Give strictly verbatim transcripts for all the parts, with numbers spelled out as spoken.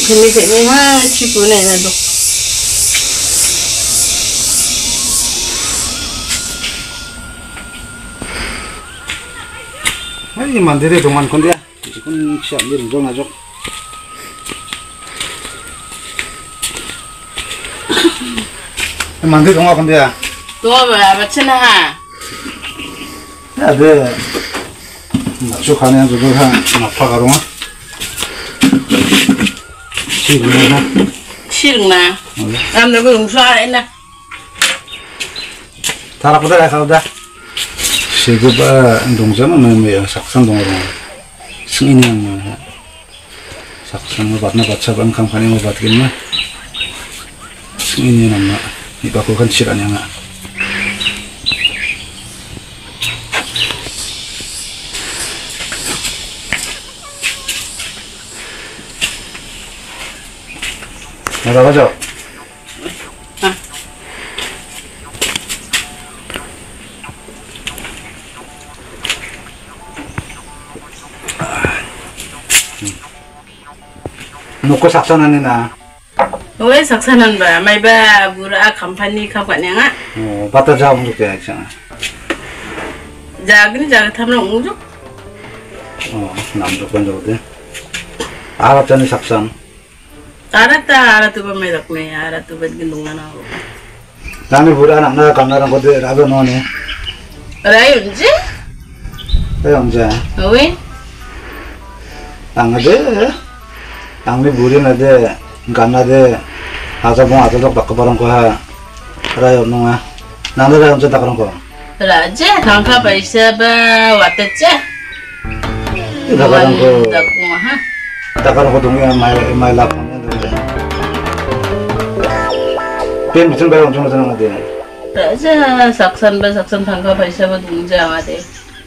재미 하 치고네 나도. 아니 만들에 동안 건데 지금 시합 일을 좀 하죠. 만들 동안 건데야. 도와봐 맞추나. 야, 네. 쭉 가네 저거 한 아파가롱아. 시르나. 시르나. 남들 그 용수하라 했나. 달아보다 가다. 시그바 동자는 뭐야 saksan 동으로 승인이는 뭐 saksan 뭐 받나 받자 방금 가는 거 받겠나. 승인이는 뭐 이거 그건 싫어하냐. 나가자. 아. 놓고 삭산하네 나. 왜 삭산한 바? 말바 부라 컴퍼니 가관냥아. 어, 바다 잡은 것도 있잖아. 작은 작은 타면 옹주? 어, 남쪽 번져거든. 알았잖아 삭산. 알았다 알았다 보면 덕분에 알았다 보면 농나나. 나는 부라 나나 강나랑 거들 라도 너네. 라이 언제? 왜 언제? 왜? 당아대. 당리 부리나대. 간나대. 아자봉 아자적 바꿔버린 거야. 라이 없는 거야. 나는 라이 언제 다 그런 거. 라제 당카 바이사바 왔댔지? 다 그런 거. 하. 다 그런 거 동이야 마이 마이 라폰. 벤 무슨 배 엄청 나타나는 거지? 라제 삭산바 삭산 당카 바이사바 동자마대.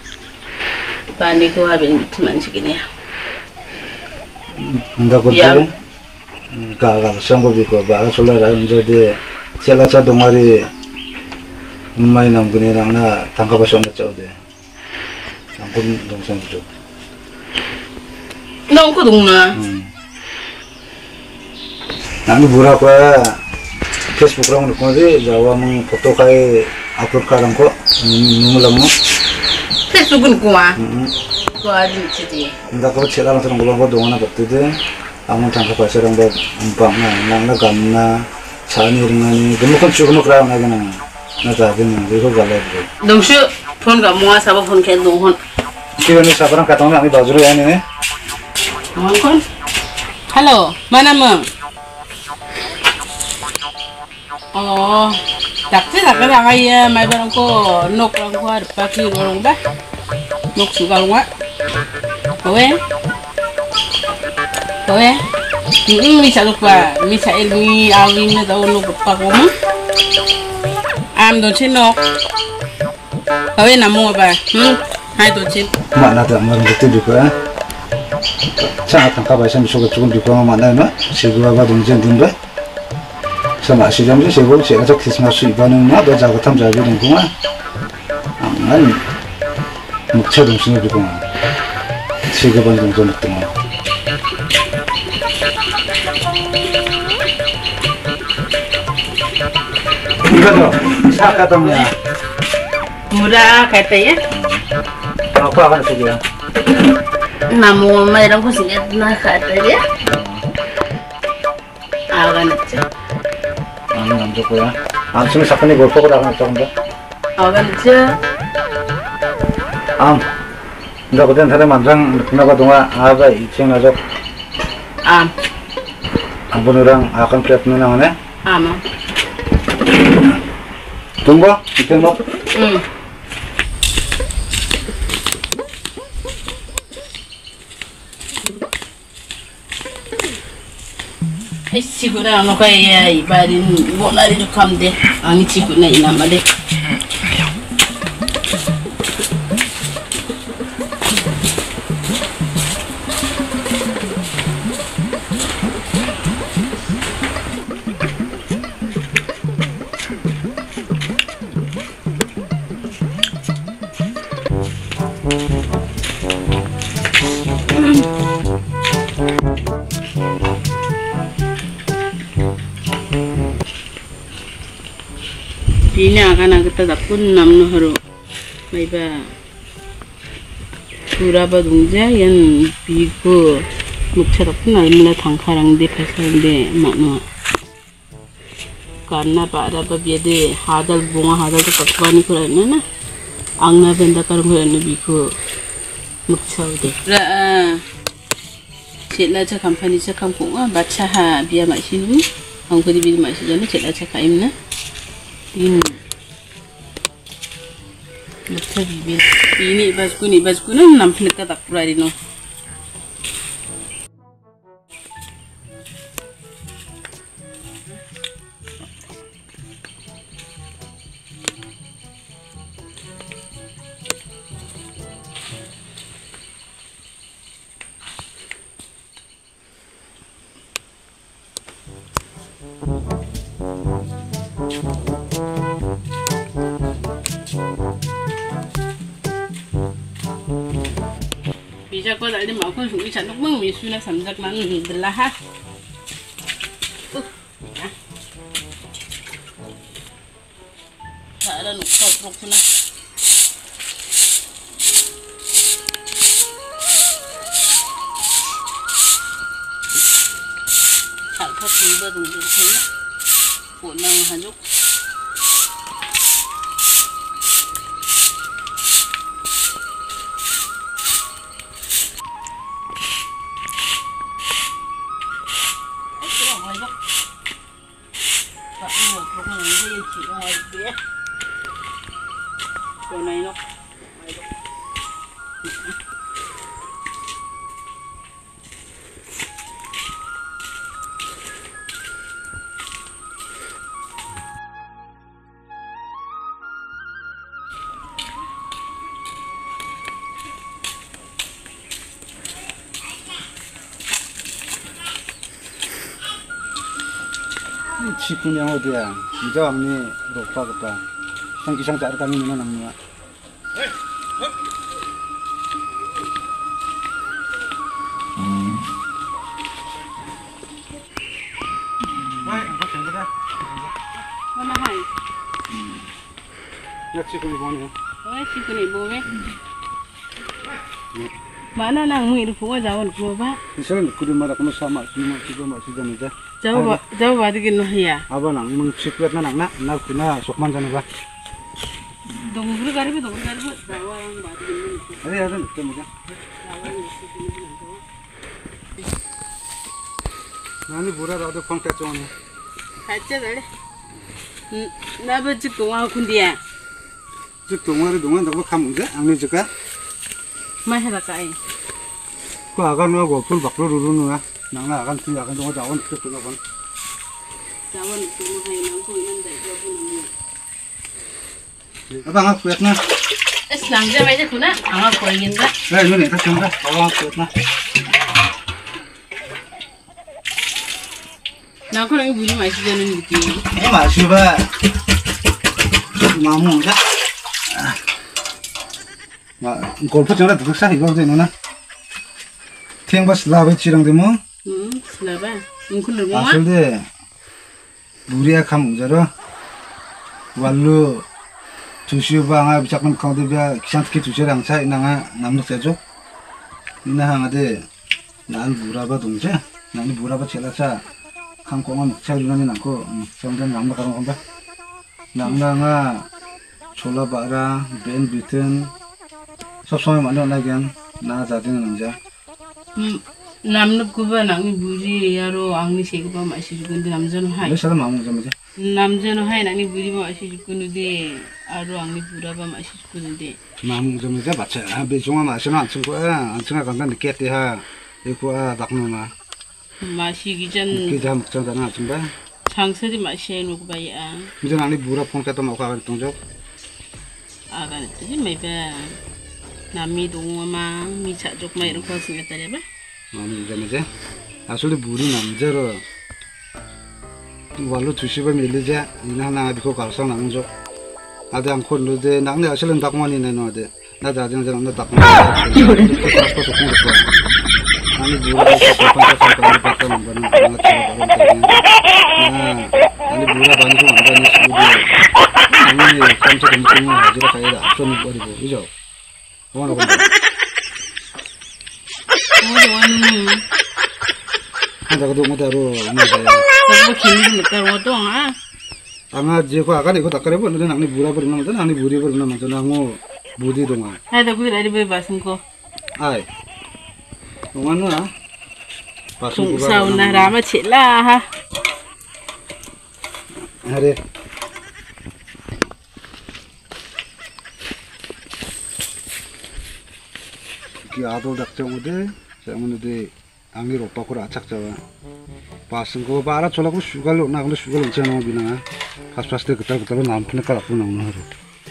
바니 그와빈 투만식이네. Nda ko de ka ka sango bi ko ba so la ra nje de chela cha dongari mai nam gune rang na tangka ba so na cha de ang kun dong sang ju nong ko dong na nang bura ko Facebook rang ko de jawa mong photo kai upload ka rang ko numulang mo Facebook ko ah ko ajin chidi nda ko chela rang ko ko dong na batte de 아무 장사 발사랑 뭐 음방나 나나 감나 차니링하니 너무 조금 그러나 그냥 나자 되는 이거 갈래 동슈 폰가 모아 사바 폰케 동혼 기원이 사바랑 같은 거 바주로 야네 뭔건 할로 만나면 어 dakti tak ada kaya mai barang ko nok lang ko ada paki barang ba nok sugal wa kowe kowe ini bisa lupa bisa ilmi awin na daw nok pa ko mo am don chin nok kowe namo ba hm hai don chin mana da mar betul juga sangat tangkap bahasa misalnya cukup juga mana na segera ba donjen din ba sama si jam je segera segera Christmas ibanan na do jaga tam jaga din kuma an mukcha dong sini juga segera ban dong dong tengah 이거도 사카동이야. murah katanya. Apa akan sedia? Namu mayroon ko singet na katanya. Agan aja. Ano nanti ko ya? Ang sini sa kanila golfo ko dapat taong ba? Agan aja. Am. Nda ko din tare manjang nagadunga aga icheng aja. Am. Ang bunurang akan priyatno na ngane? Ama. Tunggu, ikan mo. Hmm. Ay siguro ano kaya ibarin mo na rin yung kamde. Ang siguro na inamade. Ini akan kita dapat namnu haru. Maiba Buraba dungja yang bigo mukcha dapat namna tangkarang de pasal de makna. Karena pada babiade hadal bunga hadal tu kakbani kurangnya na. Angna benda karang kurangnya bigo mukcha de. Ra Cila cak company cak kampung ah baca ha biar masih ni. Angku di biar masih jadi cila cak kaim na. Ini, macam ini, ini basku ni basku ni nampak tak kurang no. Bisa kau tak ada makan sungguh cantik bang, misuna samsak man belah ha. Uh, tak ada nuk koprok pun lah. Tak kau tiba tunggu saya, pun nang hajuk. Cái này nó 치킨이 어디야? 이제 언니 로파 그빠. 상기상 잘 가는 건 없냐? 음. 왜? 이거 괜찮아? mana hai? 야 치킨이 뭐냐? Oh chicken ibu me. Mana nang mu itu pun jauh nak ba? 이사람 그들 말아 그만 사마 지마 지마 지자는데. Jauh jauh balik no ya. 아버 낭 뭉치크나 낭나 나 그나 속만 자는 거. Donggur kari bi donggur kari bi jauh yang balik no. 아니 아들 또 뭐야? 나니 보라라도 펑크 쩌네. 같이 달래. 나 버지 동화 군디야. 저 동화를 동안 더 가면 돼? 안 해줄까? mai hay là cái 그 아간 하고 풀 밖으로 누르는 나나 아간 그 아간 동화 자원 그 그거 본 자원 그 hay nó thôi nên để cho phụ nữ 아방 아 그랬나? làm cho mấy cái phụ nữ à coi nhìn đó 네 이거 내가 좀 봐. 아방 그랬나? 나 그런 게 무슨 맛이 되는 느낌 이 맛이 봐. 마무자. 마 골프 전에 누구 사 이거 되는 탱바 슬라브 지랑데 뭐? 응 슬라바 인쿨로 뭐? 아슬데 무리야 감자로 완루 주시방아 비작금 카운트비아 기상특히 주시랑 차 이나가 남덕세죠? 이나 하나데 난 무라바 동제 나니 무라바 첼라차 한국은 차주나니 낳고 정전 양박하는 건가? 남나가 졸라바라 벤 비튼 सबসমय मानो लगे ना जाते हैं नंजा namnu kuba nangi buri yaro angni sekba masih jukundi namjano hai ये सारा मामू जमे namjano hai nangi buri ba masih jukundi de aro angni pura ba masih jukundi de मामू जमे जा बच्चा बे जोंगा मासना अंचको अंचगा 간다 निकेते हा एको daknona masih gijan के जा मुक्चा जाना अंचबा 상설이 masih anu kuba ya 이제 나니 부라 폰 까도 먹고 가는 동죠 agan itu meba nami dongma mi chajok mai ro khos nge tare ba मामू जमे जा असले बुरी 남자로 wallo tusiba milija ina na biko kalsa namjo ade an kon de nang ne aslen dakmani ne no de na da jeng jeng na dakmani ko so ko ko ani bura ko pa pa ka ka pa ka nang na na cha ba ron ta na ani bura ban ko anda ni su de nang 깜짝 놀랐더니 하지라 가야 앞선 버리고 그죠? 뭐하나 본다. 어디 왔니? 한다 그도 못하러 뭐야. 뭐 김이 못하러 와도 아. anga je ko aga ne ko takare bo ne nang ni bura bura na nang ni buri bura na ma na ngo budi donga Hai da gui dari be basin ko. ai donga na pasu Tung sau na rama chela ha. are ki adol dak chong de chong de angi ro pa ko ra chak chawa pasu ko bara chola ko sugar lo na ko sugar lo chana bina pas pas de ketar ketar nam khne kala ko nang na ro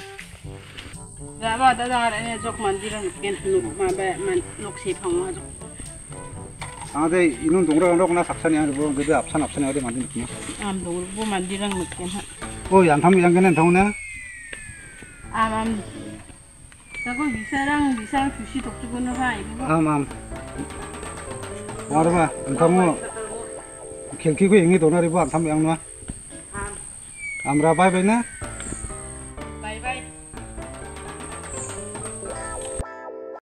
Rama da da ne jok mandiran ken nu ma ba man nok si phang ma jok. ade inun dongra ro na saksan이 하고 그데 앞산 앞산이 어디 만든 느낌 Am do bu mandiran ken ha. 어 양탐 양견은 더우네 Am am. Da ko bisarang bisang sushi tok chu no ha ibu. 암암 와르바 암탐모 켈키고 eng이 도나리고 암탐 양노 Am. 암라 바이바이나